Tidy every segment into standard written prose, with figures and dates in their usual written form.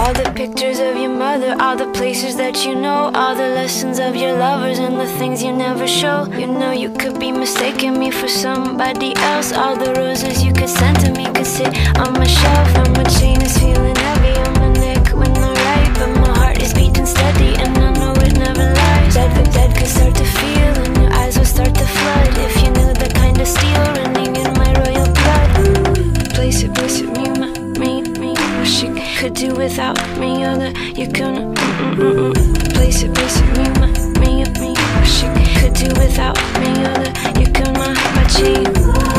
All the pictures of your mother, all the places that you know, all the lessons of your lovers and the things you never show. You know you could be mistaking me for somebody else. All the roses you could send to me could sit on my shelf. And my chain is feeling heavy on my neck when I write, but my heart is beating steady and I know it never lies. Dead could start to feel and your eyes will start to flood if you knew the kind of steel running in my royal blood. Place it, me. Wish you could do without me, or that you're gonna Place it, me. Wish you could do without me, or that you're gonna my chain.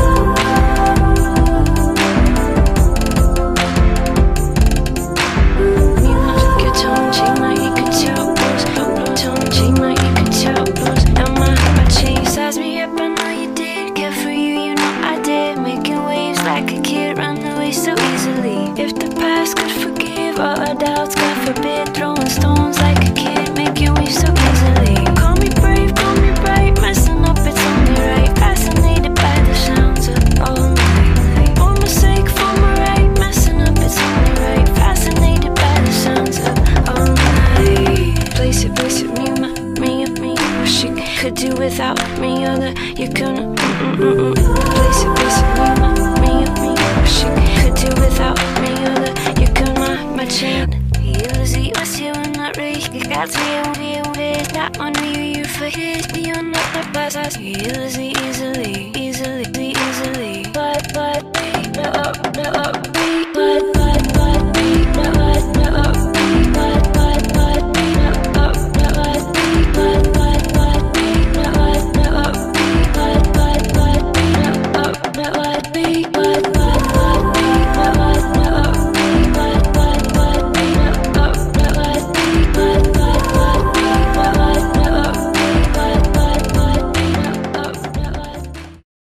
If the past could forgive all our doubts, God forbid, throwing stones like a kid, making waves so easily. Call me brave, call me bright, messing up, it's only right. Fascinated by the sounds of all night. For my sake, for my right, messing up, it's only right. Fascinated by the sounds of all night. Place it, me. Wish you could do without me, or that you're gonna Place it, me. Wish you could do without me, or that you're gonna my chain. Easy, what's you in that race? You got me away. Not on you forget. You're not the best. Easily. But, no, but.